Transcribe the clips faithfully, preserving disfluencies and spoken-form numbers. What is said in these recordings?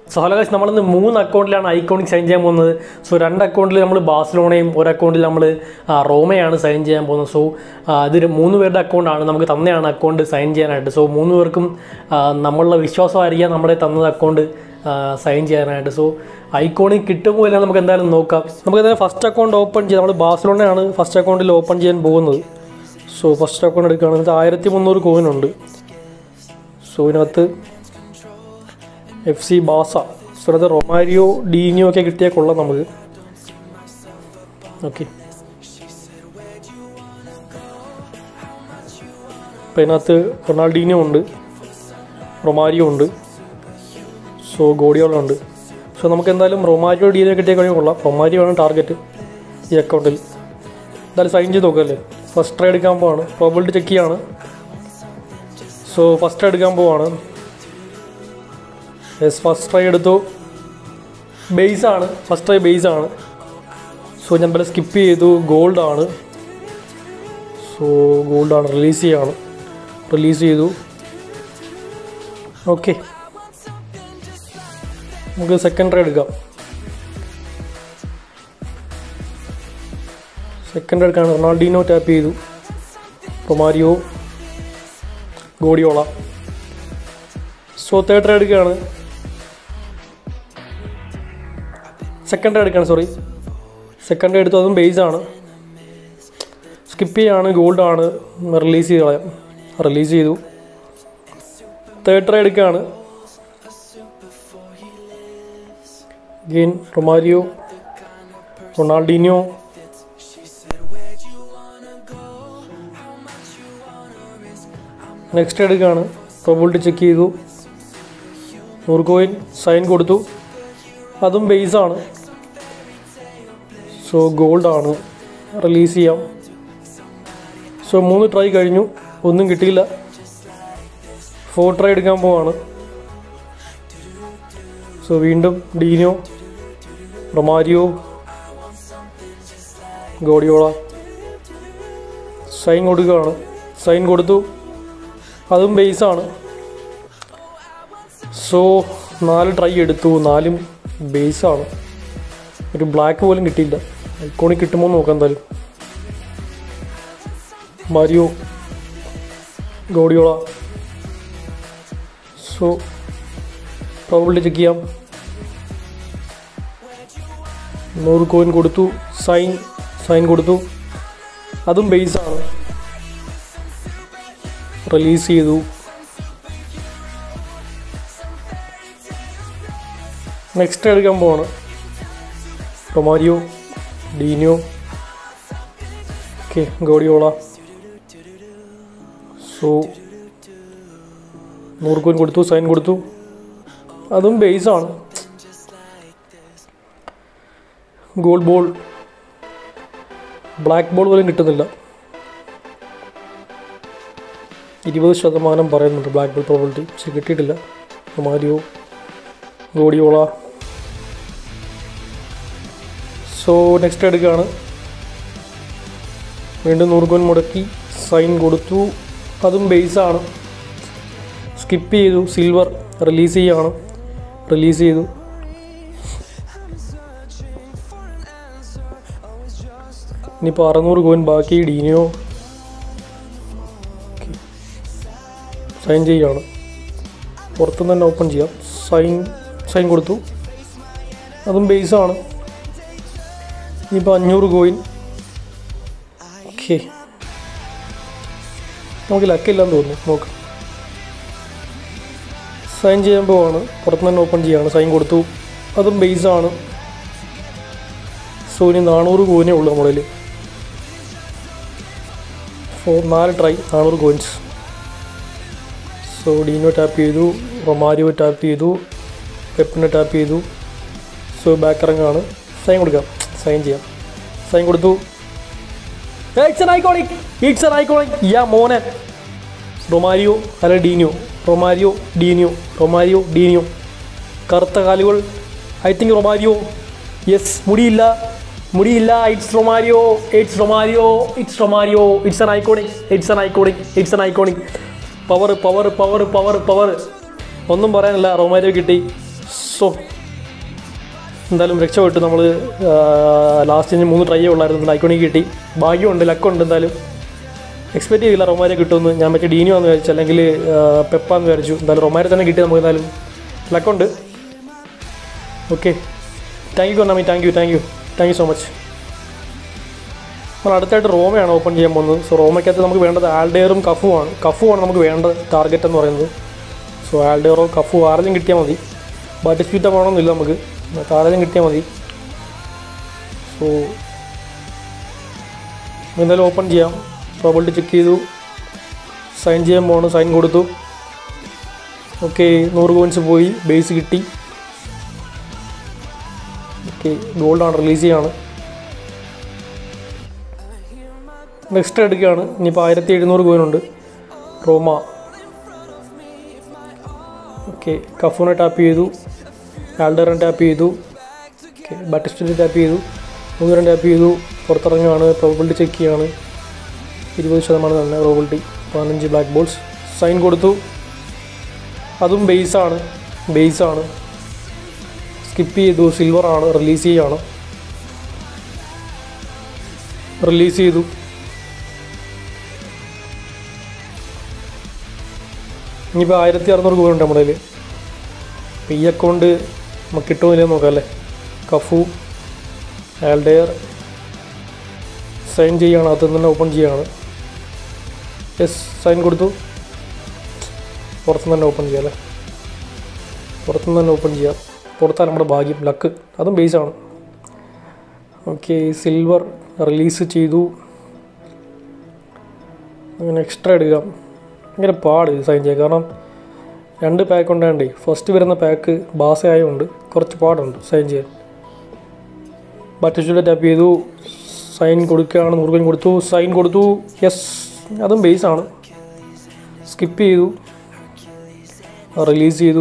So hello guys, നമ്മളിന്ന് മൂന്ന് അക്കൗണ്ടിലാണ് iconic sign ചെയ്യാൻ പോകുന്നത്. സോ രണ്ട് അക്കൗണ്ടിൽ നമ്മൾ ബാഴ്സലോണയും ഒരു അക്കൗണ്ടിൽ നമ്മൾ റോമയാണ് സൈൻ ചെയ്യാൻ പോകുന്നത്. സോ ഇത് മൂന്ന് പേരുടെ അക്കൗണ്ടാണ്, നമുക്ക് തന്നെയാണ് അക്കൗണ്ട് സൈൻ ചെയ്യാനായിട്ട്. സോ മൂന്ന് പേർക്കും നമ്മളുടെ വിശ്വാസമായിരിക്കാം നമ്മളെ തന്നത് അക്കൗണ്ട് സൈൻ ചെയ്യാനായിട്ട്. സോ ഐക്കോണിക് കിട്ടുമ്പോൾ എല്ലാം നമുക്ക് എന്തായാലും നോക്കാം. നമുക്ക് എന്തായാലും ഫസ്റ്റ് അക്കൗണ്ട് ഓപ്പൺ ചെയ്യാം. നമ്മൾ ബാഴ്സലോണയാണ് ഫസ്റ്റ് അക്കൗണ്ടിൽ ഓപ്പൺ ചെയ്യാൻ പോകുന്നത്. സോ ഫസ്റ്റ് അക്കൗണ്ട് എടുക്കുകയാണെങ്കിൽ ആയിരത്തി മുന്നൂറ് കോയിനുണ്ട്. സോ ഇതിനകത്ത് എഫ് സി ബാസ, സോ അത് റൊമാരിയോ ഡീനിയോ ഒക്കെ കിട്ടിയാൽ കൊള്ളാം നമുക്ക്. ഓക്കെ, അപ്പോൾ ഇതിനകത്ത് റൊണാൾഡീനിയോ ഉണ്ട്, റൊമാരിയോ ഉണ്ട്, സോ ഗോഡിയോള ഉണ്ട്. സോ നമുക്ക് എന്തായാലും റൊമാരിയോ ഡീനിയോ കിട്ടിയാൽ കഴിഞ്ഞാൽ കൊള്ളാം. റൊമാരിയോ ആണ് ടാർഗറ്റ് ഈ അക്കൗണ്ടിൽ. എന്തായാലും സൈൻ ചെയ്ത് നോക്കാമല്ലേ. ഫസ്റ്റ് ട്രൈ എടുക്കാൻ പോവാണ്, പ്രോബിലിറ്റി ചെക്ക് ചെയ്യാണ്. സോ ഫസ്റ്റ് ട്രൈ എടുക്കാൻ പോവാണ്. യെസ്, ഫസ്റ്റ് ട്രൈ എടുത്തു. ബേസാണ് ഫസ്റ്റ് ട്രൈ, ബേസാണ്. സോ ഞാൻ പല സ്കിപ്പ് ചെയ്തു. ഗോൾഡാണ്. സോ ഗോൾഡാണ്, റിലീസ് ചെയ്യാണ്. റിലീസ് ചെയ്തു. ഓക്കെ, നമുക്ക് സെക്കൻഡ് ട്രൈ എടുക്കാം. സെക്കൻഡ് എടുക്കാണ്. റൊണാൾഡീനോ ടാപ്പ് ചെയ്തു. Romario, Guardiola. So third try എടുക്കുകയാണ്. സെക്കൻഡ് ട്രൈ എടുക്കുകയാണ് സോറി സെക്കൻഡ് ട്രൈ എടുത്തു. അതും ബേസാണ്. സ്കിപ്പ് ചെയ്യാണ്. ഗോൾഡാണ്. റിലീസ് ചെയ്ത് കളയാം. റിലീസ് ചെയ്തു. തേർഡ് ട്രൈ എടുക്കുകയാണ്. Again Romario, Ronaldinho. നെക്സ്റ്റ് എടുക്കുകയാണ്. പ്രോബിലിറ്റി ചെക്ക് ചെയ്തു. നൂറ് കോയിൻ സൈൻ കൊടുത്തു. അതും ബേസാണ്. സോ ഗോൾഡാണ്. റിലീസ് ചെയ്യാം. സോ മൂന്ന് ട്രൈ കഴിഞ്ഞു, ഒന്നും കിട്ടിയില്ല. ഫോർ ട്രൈ എടുക്കാൻ പോവാണ്. സോ വീണ്ടും ഡീനിയോ, റൊമാരിയോ, ഗോഡിയോള. സൈൻ കൊടുക്കുകയാണ്. സൈൻ കൊടുത്തു. അതും ബേസാണ്. സോ നാല് ട്രൈ എടുത്തു, നാലും ബേസാണ്. ഒരു ബ്ലാക്ക് പോലും കിട്ടിയില്ല. ഐക്കോണിക് കിട്ടുമോ നോക്കാം എന്തായാലും. Mario, Guardiola. So probability check ചെയ്യാം. നൂറ് കോയിൻ കൊടുത്തു. സൈൻ സൈൻ കൊടുത്തു. അതും ബേസാണ്. റിലീസ് ചെയ്തു. നെക്സ്റ്റ് എടുക്കാൻ പോവാണ്. Romario, Dinho, okay, Guardiola. So നൂറ് കോയിൻ കൊടുത്തു. സൈൻ കൊടുത്തു. അതും ബേസാണ്. ഗോൾഡ് ബോൾ, ബ്ലാക്ക് ബോൾ പോലും കിട്ടുന്നില്ല. ഇരുപത് ശതമാനം പറയുന്നുണ്ട് ബ്ലാക്ക് ബോൾ പ്രോബിലിറ്റി, പക്ഷെ കിട്ടിയിട്ടില്ല. Romario, Guardiola. സോ നെക്സ്റ്റ് എടുക്കുകയാണ്. വീണ്ടും നൂറ് കോയിൻ മുടക്കി. സൈൻ കൊടുത്തു. അതും ബേസാണ്. സ്കിപ്പ് ചെയ്തു. സിൽവർ. റിലീസ് ചെയ്യാണ്. റിലീസ് ചെയ്തു. ഇനിയിപ്പോൾ അറുന്നൂറ് കോയിൻ ബാക്കി. ഡീനിയോ സൈൻ ചെയ്യുകയാണ്. പുറത്തുനിന്ന് തന്നെ ഓപ്പൺ ചെയ്യാം. സൈൻ സൈൻ കൊടുത്തു. അതും ബേസാണ്. ഇനിയിപ്പോൾ അഞ്ഞൂറ് കോയിൻ. ഓക്കെ, നമുക്ക് ലക്കില്ലാന്ന് തോന്നുന്നു. നോക്കാം. സൈൻ ചെയ്യാൻ പോവാണ്. പുറത്തുനിന്ന് തന്നെ ഓപ്പൺ ചെയ്യുകയാണ്. സൈൻ കൊടുത്തു. അതും ബേസാണ്. സോ ഇനി നാനൂറ് കോയിനേ ഉള്ളൂ നമ്മുടെ കയ്യിൽ. ഫോർ നാല് ട്രൈ, നാനൂറ് കോയിൻസ്. സോ ഡീനോ ടാപ്പ് ചെയ്തു. റൊമാരിയോ ടാപ്പ് ചെയ്തു. പെപ്പിനെ ടാപ്പ് ചെയ്തു. സോ ബാക്ക് ഇറങ്ങാണ്. സൈൻ കൊടുക്കാം. സൈൻ ചെയ്യാം. സൈൻ കൊടുത്തു. It's an iconic. It's an iconic. യാ മോനെ. റൊമാരിയോ അല്ല Dinho. Romario Dinho. Romario Dinho. കറുത്ത കാലുകൾ. I think Romario. യെസ്, മുടിയില്ല മുടിയില്ല it's Romario. It's Romario. It's Romario. It's an iconic. It's an iconic. It's an iconic. Power power power power power ഒന്നും പറയാനില്ല. Romario കിട്ടി. So എന്തായാലും രക്ഷപ്പെട്ടു. നമ്മൾ ലാസ്റ്റ് മൂന്ന് ട്രൈയേ ഉള്ളായിരുന്നു, ഐക്കോണിക് കിട്ടി. ഭാഗ്യമുണ്ട്, ലക്കുണ്ട്. എന്തായാലും എക്സ്പെക്റ്റ് ചെയ്തില്ല റൊമാരെ കിട്ടുമെന്ന്. ഞാൻ മറ്റേ ഡീനിയോ എന്ന് വിചാരിച്ചു, അല്ലെങ്കിൽ പെപ്പാന്ന് വിചാരിച്ചു. എന്തായാലും റൊമാരെ തന്നെ കിട്ടി നമുക്ക്. എന്തായാലും ലക്കുണ്ട്. Okay, thank you Konami, thank you thank you thank you so much. നമ്മൾ അടുത്തായിട്ട് റോമയാണ് ഓപ്പൺ ചെയ്യാൻ പോകുന്നത്. സോ റോമയ്ക്കകത്ത് നമുക്ക് വേണ്ടത് ആൽഡെയറും കഫുമാണ്. കഫുമാണ് നമുക്ക് വേണ്ട ടാർഗറ്റ് എന്ന് പറയുന്നത്. സോ ആൽഡെയറോ കഫു ആരെങ്കിലും കിട്ടിയാൽ മതി. ബാറ്റിസ്പീറ്റ വേണമെന്നില്ല നമുക്ക്, ആരെങ്കിലും കിട്ടിയാൽ മതി. സോ എന്തായാലും ഓപ്പൺ ചെയ്യാം. പ്രോബിലിറ്റി ചെക്ക് ചെയ്തു, സൈൻ ചെയ്യാൻ പോകണം. സൈൻ കൊടുത്തു. ഓക്കെ, നൂറ് കോയിൻസ് പോയി, ബേസ് കിട്ടി. ഓക്കെ, ഗോൾഡാണ്, റിലീസ് ചെയ്യാണ്. നെക്സ്റ്റ് എടുക്കുകയാണ്. ഇനിയിപ്പോൾ ആയിരത്തി എഴുന്നൂറ് കോയിനുണ്ട്. റോമ. ഓക്കെ, കഫൂനെ ടാപ്പ് ചെയ്തു, ആൽഡറിനെ ടാപ്പ് ചെയ്തു. ഓക്കെ, ബാറ്റിസ്റ്റിനെ ടാപ്പ് ചെയ്തു, മൂന്നരം ടാപ്പ് ചെയ്തു. പുറത്തിറങ്ങുകയാണ്. പ്രോബിലിറ്റി ചെക്ക് ചെയ്യുകയാണ്. ഇരുപത് ശതമാനം തന്നെ പ്രോബിലിറ്റി. പതിനഞ്ച് ബ്ലാക്ക് ബോൾസ്. സൈൻ കൊടുത്തു. അതും ബേസാണ്, ബേസാണ്. സ്കിപ്പ് ചെയ്തു. സിൽവറാണ്, റിലീസ് ചെയ്യുകയാണ്. റിലീസ് ചെയ്തു. ഇനിയിപ്പോൾ ആയിരത്തി അറുന്നൂറ് രൂപ ഉണ്ട് നമ്മുടെ കയ്യിൽ. അപ്പോൾ ഈ അക്കൗണ്ട് നമുക്ക് കിട്ടുമില്ലെന്ന് നോക്കാം അല്ലേ. കഫു, ആൽഡെയർ സൈൻ ചെയ്യുകയാണ്. അത് തന്നെ ഓപ്പൺ ചെയ്യുകയാണ്. യെസ്, സൈൻ കൊടുത്തു. പുറത്തുനിന്ന് തന്നെ ഓപ്പൺ ചെയ്യാം അല്ലേ. പുറത്തുനിന്ന് തന്നെ ഓപ്പൺ ചെയ്യാം. പുറത്താണ് നമ്മുടെ ഭാഗ്യം, ലക്ക്. അതും ബേസാണ്. ഓക്കെ, സിൽവർ റിലീസ് ചെയ്തു. അങ്ങനെ എക്സ്ട്രാ എടുക്കാം. ഭയങ്കര പാട് സൈൻ ചെയ്യാം, കാരണം രണ്ട് പാക്ക് ഉണ്ടാകണ്ടേ. ഫസ്റ്റ് വരുന്ന പാക്ക് ബാസ ആയതുകൊണ്ട് കുറച്ച് പാടുണ്ട് സൈൻ ചെയ്യാൻ. ബാറ്റിസ്റ്റുടെ ടാപ്പ് ചെയ്തു, സൈൻ കൊടുക്കുകയാണ്. നൂറ് കൊടുത്തു, സൈൻ കൊടുത്തു. യെസ്, അതും ബേസാണ്. സ്കിപ്പ് ചെയ്തു, റിലീസ് ചെയ്തു.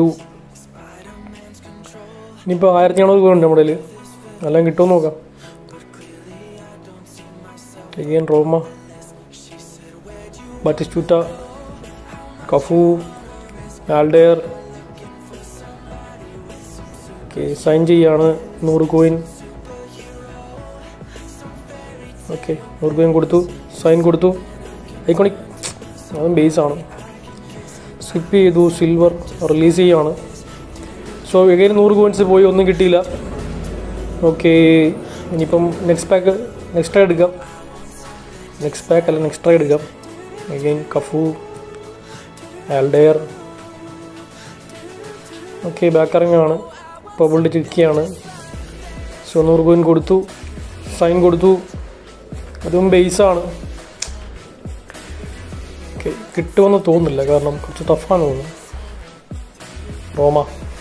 ഇനിയിപ്പോൾ ആയിരത്തി എണ്ണൂറ് രൂപ ഉണ്ട് നമ്മുടെ കയ്യിൽ. എല്ലാം കിട്ടുമെന്ന് നോക്കാം. Again Roma, Batistuta, Cafu, Aldair. Okay, sign ചെയ്യാണ്. നൂറ് കോയിൻ. ഓക്കെ, നൂറ് കോയിൻ കൊടുത്തു, സൈൻ കൊടുത്തു. ഐക്കോണിക്, അതും ബേസാണ്. സ്കിപ്പ് ചെയ്തു. സിൽവർ റിലീസ് ചെയ്യുകയാണ്. സോ എഗൈൻ നൂറ് കോയിൻസ് പോയി, ഒന്നും കിട്ടിയില്ല. ഓക്കെ, ഇനിയിപ്പം നെക്സ്റ്റ് പാക്ക് നെക്സ്റ്റ് എടുക്കാം. നെക്സ്റ്റ് പാക്ക് അല്ല നെക്സ്റ്റ് ട്രൈ എടുക്കാം. Again Cafu, Aldair. Okay, back ഇറങ്ങുകയാണ്. പ്രോബിലിറ്റി ചെക്കിയാണ്. സോ നൂറ് കോയിൻ കൊടുത്തു, സൈൻ കൊടുത്തു. അതും ബേസാണ്. ഓക്കെ, കിട്ടുമെന്ന് തോന്നുന്നില്ല, കാരണം കുറച്ച് ടഫാണ് തോന്നുന്നു. റോമ,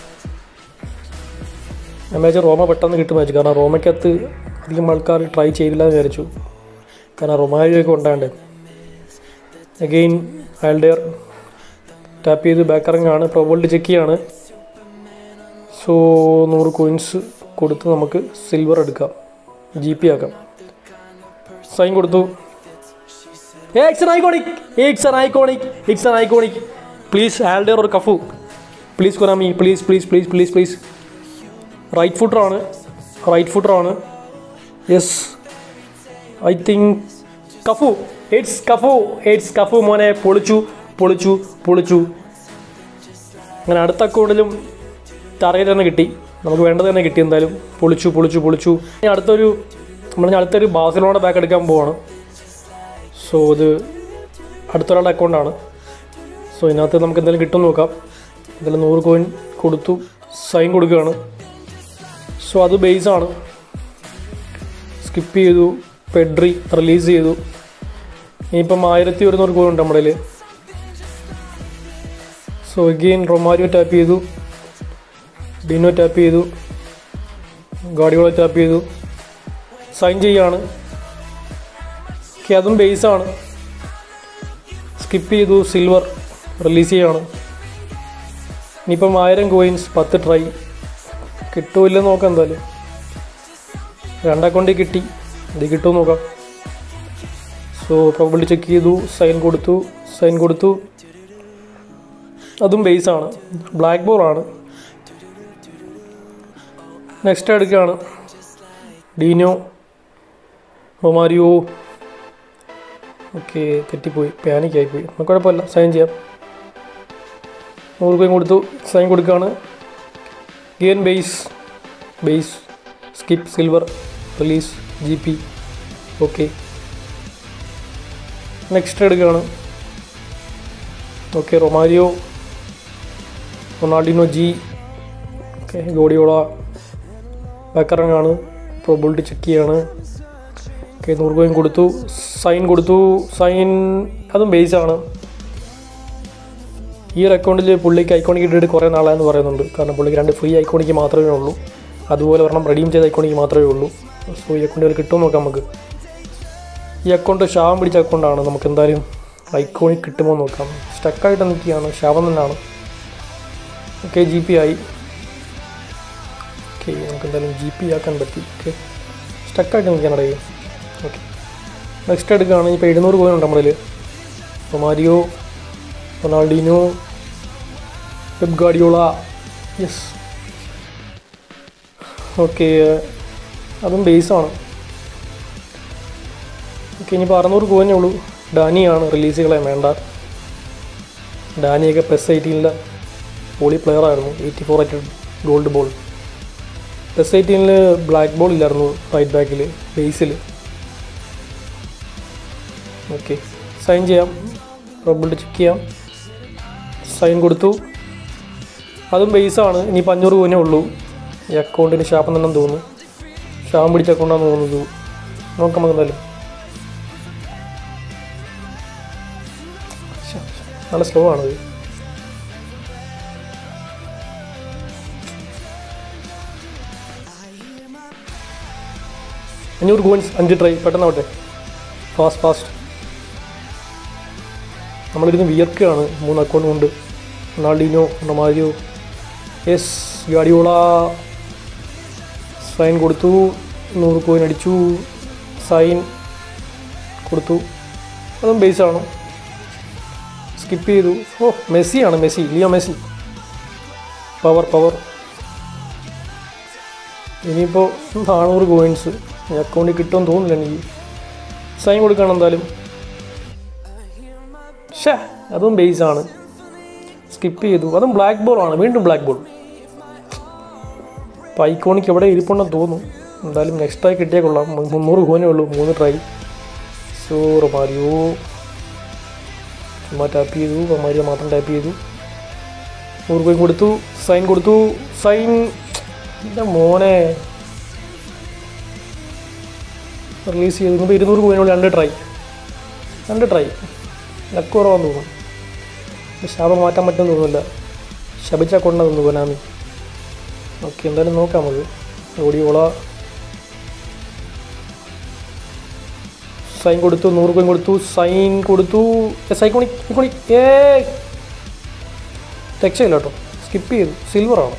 ഞാൻ വിചാരിച്ചു റോമ പെട്ടെന്ന് കിട്ടുമെന്ന് വെച്ചു, കാരണം റോമയ്ക്കകത്ത് അധികം ആൾക്കാർ ട്രൈ ചെയ്തില്ല എന്ന് വിചാരിച്ചു, കാരണം റൊമാരിയൊക്കെ ഉണ്ടാകണ്ടേ. അഗെയിൻ ആൽഡെയർ ടാപ്പ് ചെയ്ത് ബാക്ക് ഇറങ്ങാണ്. പ്രോബിലിറ്റി ചെക്ക് ചെയ്യാണ്. സോ നൂറ് കോയിൻസ് കൊടുത്ത് നമുക്ക് സിൽവർ എടുക്കാം, ജി പി ആക്കാം. സൈൻ കൊടുത്തു. It's an iconic, it's an iconic, it's an iconic. Please Aldair ഒരു Cafu, please Konami, please please please please please. Right ഫുട്ടറാണ്, റൈറ്റ് ഫുട്ടറാണ്. Yes, I think Cafu. It's Cafu, it's Cafu മോനെ. പൊളിച്ചു പൊളിച്ചു പൊളിച്ചു. അങ്ങനെ അടുത്ത അക്കൗണ്ടിലും ടാർഗറ്റ് തന്നെ കിട്ടി, നമുക്ക് വേണ്ടത് തന്നെ കിട്ടി. എന്തായാലും പൊളിച്ചു പൊളിച്ചു പൊളിച്ചു. ഇനി അടുത്തൊരു നമ്മൾ അടുത്തൊരു ബാഴ്സലോണ ബാക്ക് എടുക്കാൻ പോവാണ്. സോ ഇത് അടുത്തൊരാളുടെ അക്കൗണ്ടാണ്. സോ ഇതിനകത്ത് നമുക്ക് എന്തെങ്കിലും കിട്ടുമെന്ന് നോക്കാം. എന്തായാലും നൂറ് കോയിൻ കൊടുത്തു, സൈൻ കൊടുക്കുകയാണ്. സോ അത് ബേസാണ്. സ്കിപ്പ് ചെയ്തു. പെഡ്രി റിലീസ് ചെയ്തു. ഇനിയിപ്പം ആയിരത്തി ഒരുന്നൂറ് കോയിൻ ഉണ്ട് നമ്മുടെ കയ്യിൽ. സോ അഗെയിൻ റൊമാരിയോ ടാപ്പ് ചെയ്തു, ഡിനോ ടാപ്പ് ചെയ്തു, ഗാർഡിയോള ടാപ്പ് ചെയ്തു, സൈൻ ചെയ്യാണ്. ഓക്കെ, അതും ബേസാണ്. സ്കിപ്പ് ചെയ്തു. സിൽവർ റിലീസ് ചെയ്യാണ്. ഇനിയിപ്പം ആയിരം കോയിൻസ്, പത്ത് ട്രൈ. കിട്ടുമില്ലെന്ന് നോക്കാം. എന്തായാലും രണ്ടക്കൗണ്ടിൽ കിട്ടി, ഇത് കിട്ടുമെന്ന് നോക്കാം. സോ പ്രോബിലിറ്റി ചെക്ക് ചെയ്തു, സൈൻ കൊടുത്തു, സൈൻ കൊടുത്തു. അതും ബേസാണ്, ബ്ലാക്ക് ബോളാണ്. നെക്സ്റ്റ് എടുക്കുകയാണ് ഡീനോ റൊമാരിയോ. ഓക്കെ, തെറ്റിപ്പോയി, പാനിക്കായിപ്പോയി. നമുക്ക് കുഴപ്പമില്ല, സൈൻ ചെയ്യാം. നൂറ് രൂപയും കൊടുത്തു, സൈൻ കൊടുക്കുകയാണ്. Gain base base skip silver release G P. Okay, next എടുക്കുകയാണ്. Okay, Romario Ronaldinho G. Okay, Guardiola ബാക്കറങ്ങാണ്. പ്രോബിലിറ്റി ചെക്ക് ചെയ്യാണ്. ഓക്കെ, നൂറ് രൂപയും കൊടുത്തു, സൈൻ കൊടുത്തു. സൈൻ അതും ബേസാണ്. ഈ ഒരു അക്കൗണ്ടിൽ പുള്ളിക്ക് ഐക്കോണിക് ഇട്ടിട്ട് കുറേ നാളായെന്ന് പറയുന്നുണ്ട്. കാരണം പുള്ളിക്ക് രണ്ട് ഫ്രീ ഐക്കോണിക്ക് മാത്രമേ ഉള്ളൂ, അതുപോലെ ഒരെണ്ണം റെഡീം ചെയ്ത ഐക്കോണിക്ക് മാത്രമേ ഉള്ളൂ. സോ ഈ അക്കൗണ്ടിൽ കിട്ടുമോ നോക്കാം നമുക്ക്. ഈ അക്കൗണ്ട് ശാപം പിടിച്ച അക്കൗണ്ടാണ്. നമുക്ക് എന്തായാലും ഐക്കോണിക് കിട്ടുമോ നോക്കാം. സ്റ്റക്കായിട്ട് നിൽക്കുകയാണ്, ശാപം തന്നെയാണ്. ഓക്കെ, ജി പി ആയി. ഓക്കെ, നമുക്ക് എന്തായാലും ജി പി ആക്കാൻ പറ്റി. ഓക്കെ, സ്റ്റക്കായിട്ട് നിൽക്കാനിടയിൽ. ഓക്കെ, നെക്സ്റ്റ് എടുക്കുകയാണ്. ഇപ്പോൾ എഴുന്നൂറ് കോയിനുണ്ട് നമ്മളിൽ. Romario Ronaldinho Pep Guardiola. Yes. Okay, അതും ബേസാണ്. ഓക്കെ, ഇനിയിപ്പോൾ അറുന്നൂറ് കോയിനേ ഉള്ളൂ. ഡാനിയാണ്, റിലീസുകളെ വേണ്ട. ഡാനിയൊക്കെ പ്ലസ് എയ്റ്റീനിലെ പോളി പ്ലെയറായിരുന്നു. Eighty four rated gold ball. Plus എയ്റ്റീനിൽ ബ്ലാക്ക് ബോൾ ഇല്ലായിരുന്നു റൈറ്റ് ബാക്കിൽ, ബേസിൽ. ഓക്കെ, സൈൻ ചെയ്യാം. പ്രോബിലിറ്റി ചെക്ക് ചെയ്യാം. സൈൻ കൊടുത്തു, അതും ബേസാണ്. ഇനിയിപ്പോൾ അഞ്ഞൂറ് കോയിനേ ഉള്ളൂ. ഈ അക്കൗണ്ടിന് ശാപം തന്നെ തോന്നുന്നു. ശാപം പിടിച്ച അക്കൗണ്ടാണെന്ന് തോന്നുന്നത്. നോക്കാം നമുക്ക് എന്തായാലും. നല്ല സ്ലോ ആണത്. അഞ്ഞൂറ് കോയിൻസ്, അഞ്ച് ട്രൈ, പെട്ടെന്നാവട്ടെ. Fast fast. നമ്മളിരുന്ന് വിയർക്കുകയാണ് മൂന്ന് അക്കൗണ്ട് കൊണ്ട്. Ronaldinho Romario yes Guardiola. Sign കൊടുത്തു, നൂറ് കോയിൻ അടിച്ചു. സൈൻ കൊടുത്തു, അതും ബേസാണ്. സ്കിപ്പ് ചെയ്തു. ഓ, മെസ്സിയാണ്, Messi, Leo Messi. Power power. ഇനിയിപ്പോൾ നാനൂറ് കോയിൻസ് ഈ അക്കൗണ്ടിൽ കിട്ടുമെന്ന് തോന്നുന്നില്ല എനിക്ക്. സൈൻ കൊടുക്കണം എന്തായാലും. ഷേ, അതും ബേസാണ്. സ്കിപ്പ് ചെയ്തു, അതും ബ്ലാക്ക് ബോളാണ്. വീണ്ടും ബ്ലാക്ക് ബോൾ. അപ്പോൾ ഐക്കോണിക്ക് എവിടെ ഇരിപ്പുണ്ടെന്ന് തോന്നുന്നു. എന്തായാലും നെക്സ്റ്റ് ട്രൈ കിട്ടിയാൽ കൊള്ളാം. മുന്നൂറ് കോയിനേ ഉള്ളൂ, മൂന്ന് ട്രൈ. സോ റൊമാരിയോ ചുമ്മാ ടാപ്പ് ചെയ്തു. റൊമാരിയോ മാത്രം ടാപ്പ് ചെയ്തു. നൂറ് കോയിൻ കൊടുത്തു, സൈൻ കൊടുത്തു. സൈൻ എൻ്റെ മോനെ റിലീസ് ചെയ്തു. ഇപ്പോൾ ഇരുന്നൂറ് കോയിനുള്ള രണ്ട് ട്രൈ രണ്ട് ട്രൈ ലക്ക് കുറവാന്ന് തോന്നുന്നു. ശാപം മാറ്റാൻ പറ്റുമെന്ന് തോന്നുന്നില്ല. ശപിച്ചാൽ കൊണ്ടാ തോന്നുന്നു കൊനാമി. ഓക്കെ, എന്തായാലും നോക്കാം നമുക്ക്. ഓടിയോള സൈൻ കൊടുത്തു, നൂറ് കോയിൻ കൊടുത്തു. സൈൻ കൊടുത്തു. Yes iconic iconic. ഏ രക്ഷയില്ല കേട്ടോ, സ്കിപ്പ് ചെയ്തു. സിൽവറാണ്.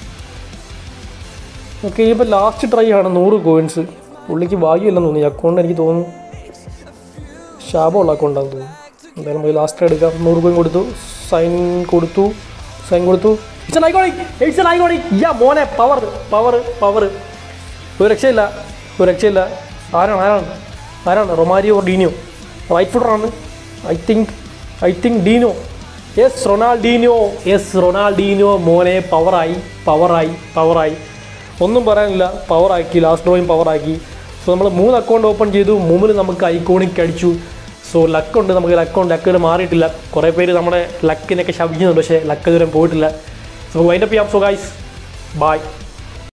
ഓക്കെ, ഇപ്പോൾ ലാസ്റ്റ് ട്രൈ ആണ്. നൂറ് കോയിൻസ്. പുള്ളിക്ക് ഭാഗ്യമില്ലെന്ന് തോന്നുന്നു. ഈ അക്കൗണ്ട് എനിക്ക് തോന്നുന്നു ശാപമുള്ള അക്കൗണ്ടാന്ന് തോന്നുന്നു. എന്തായാലും നമുക്ക് ലാസ്റ്റ് എടുക്കാം. നൂറ് കോയിൻ കൊടുത്തു, സൈൻ കൊടുത്തു. സൈൻ കൊടുത്തു. It's an iconic, it's an iconic. യാ മോനെ, പവർ പവർ പവർ. ഒരു രക്ഷയില്ല, ഒരു രക്ഷയില്ല. ആരാണ് ആരാണ് ആരാണ് റൊമാരിയോ ഓർ ഡീനോ? റൈറ്റ് ഫുട്ടറാണ്. I think I think Dino. Yes, Ronaldinho. Yes, Ronaldinho മോനെ. പവറായി പവറായി പവറായി. ഒന്നും പറയാനില്ല, പവറാക്കി. ലാസ്റ്റ് ഡ്രോയും പവറാക്കി. സോ നമ്മൾ മൂന്ന് അക്കൗണ്ട് ഓപ്പൺ ചെയ്തു. മൂന്നിൽ നമുക്ക് ഐക്കോണിക് അടിച്ചു. സോ ലക്കുണ്ട് നമുക്ക്. ലക്കുണ്ട്, ലക്കുകൾ മാറിയിട്ടില്ല. കുറേ പേര് നമ്മുടെ ലക്കിനൊക്കെ ശപിക്കുന്നുണ്ട്, പക്ഷേ ലക്ക് ഇതുവരെ പോയിട്ടില്ല. സോ വൈൻഡപ്പ് ചെയ്യാം. So guys, by.